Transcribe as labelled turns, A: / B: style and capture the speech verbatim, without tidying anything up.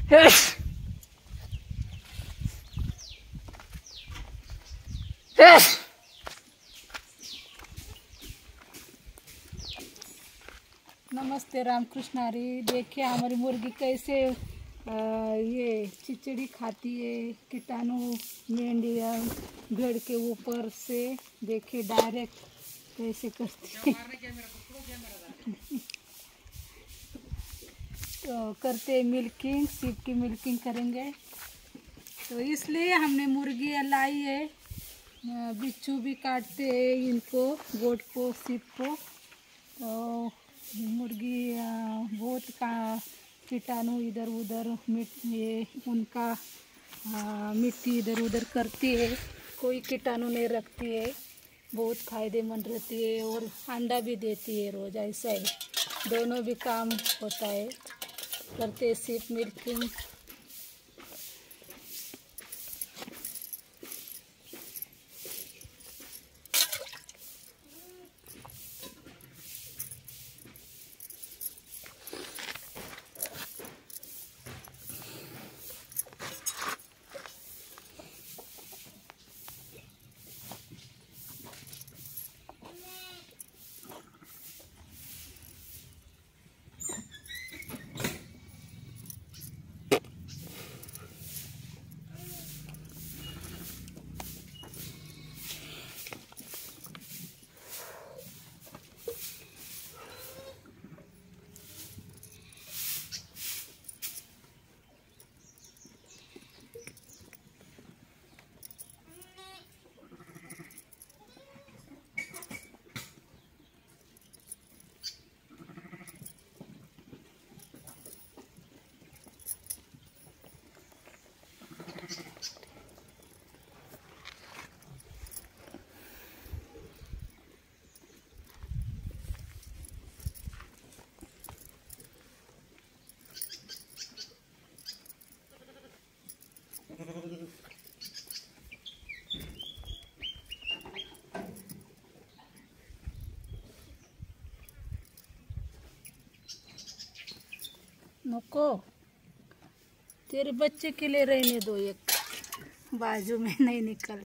A: नमस्ते रामकृष्ण हरी। देखिए हमारी मुर्गी कैसे आ, ये चिचड़ी खाती है, कीटाणु मेंढिया भेड़ के ऊपर से। देखिए डायरेक्ट कैसे करती है। तो करते मिल्किंग, सीप की मिल्किंग करेंगे, तो इसलिए हमने मुर्गी लाई है। बिच्छू भी काटते हैं इनको, गोट को, सीप को। तो मुर्गी बहुत का कीटाणु इधर उधर मिट ये उनका आ, मिट्टी इधर उधर करती है, कोई कीटाणु नहीं रखती है, बहुत फायदेमंद रहती है और अंडा भी देती है रोज़। ऐसा है, दोनों भी काम होता है। करते सीप मिल्किंग। नको, तेरे बच्चे के लिए रहने दो, एक बाजू में नहीं निकल।